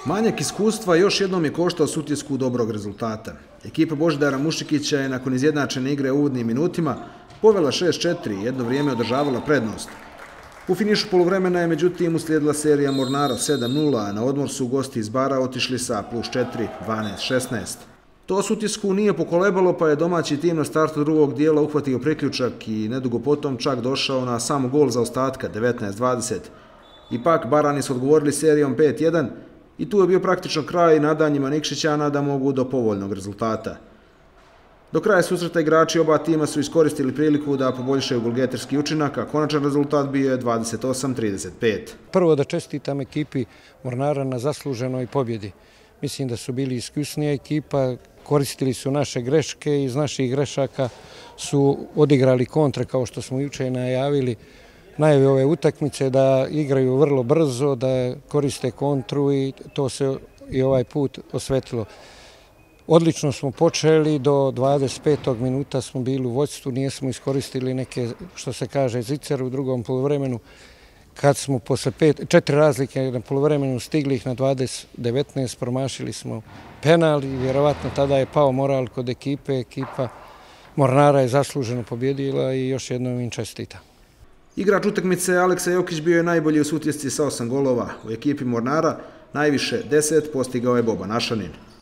Manjak iskustva još jednom je koštao Sutjesku dobrog rezultata. Ekipa Božidara Mušikića je nakon izjednačene igre u uvodnim minutima povela 6-4 i jedno vrijeme održavala prednost. U finišu poluvremena je međutim uslijedila serija Mornara 7-0, a na odmor su gosti iz Bara otišli sa +4, 12-16. To Sutjesku nije pokolebalo, pa je domaći tim na startu drugog dijela uhvatio priključak i nedugo potom čak došao na samo gol za ostatka 19-20. Ipak Barani su odgovorili serijom 5-1 i tu je bio praktično kraj nadanjima Nikšićana da mogu do povoljnog rezultata. Do kraja susreta igrači oba tima su iskoristili priliku da poboljšaju golgeterski učinak, a konačan rezultat bio je 28-35. Prvo da čestitam ekipi Mornara na zasluženoj pobjedi. Mislim da su bili iskusnija ekipa, koristili su naše greške i iz naših grešaka su odigrali kontre kao što smo jučer najavili. Najavi ove utakmice da igraju vrlo brzo, da koriste kontru i to se i ovaj put osvetilo. Odlično smo počeli, do 25. minuta smo bili u vođstvu, nijesmo iskoristili neke, što se kaže, zicere u drugom poluvremenu. Kad smo posle 4 razlike na poluvremenu stigli ih na 20-19, promašili smo penal i vjerovatno tada je pao moral kod ekipe. Ekipa Mornara je zasluženo pobjedila i još jednom im čestita. Igrač utakmice Aleksa Jokić bio je najbolji u Sutjesci sa 8 golova. U ekipi Mornara najviše 10 postigao je Boban Ašanin.